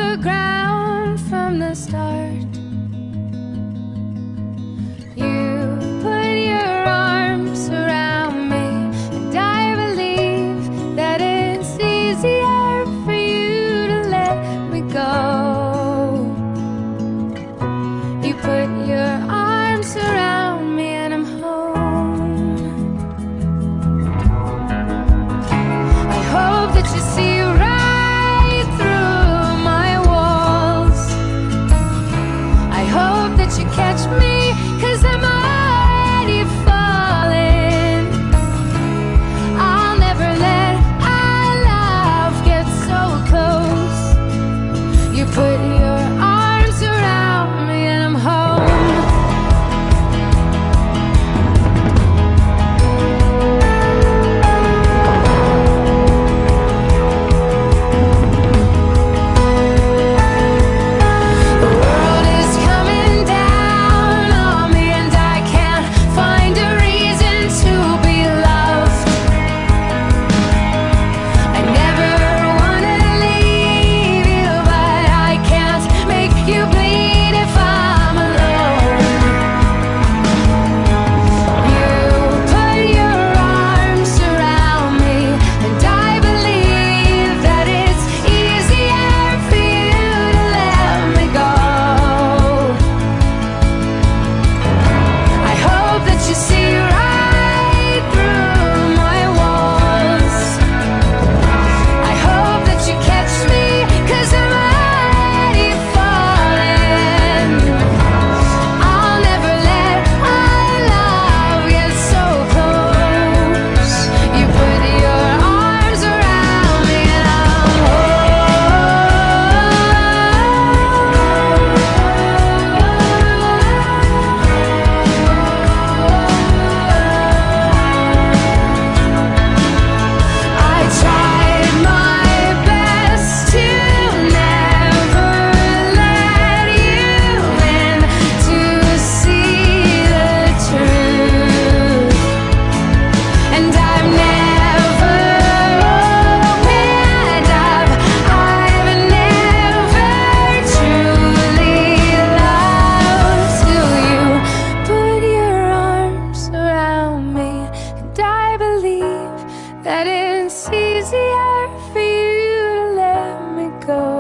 the ground from the start. You put your arms around me, and I believe that it's easier for you to let me go. You put your arms around me and I'm home. I hope that you see right through my walls. I hope that you catch me, 'cause I'm already falling. I'll never let our love get so close. You put your arms around me and I'm home. The world is coming down on me and I can't find a reason to be loved. I never wanna leave you, but I can't make you bleed if I'm alone. You put your arms around me, and I believe that it's easier for you to let me go. I hope that you see right through my walls. I hope that you catch me, 'cause I'm already falling. I'll never let our love get so close. You put your arms around me and I'm I tried my best to never let you in, to see the truth. And I've never opened up, I've never truly loved till you put your arms around me, and I believe that it's easier for you to let me go.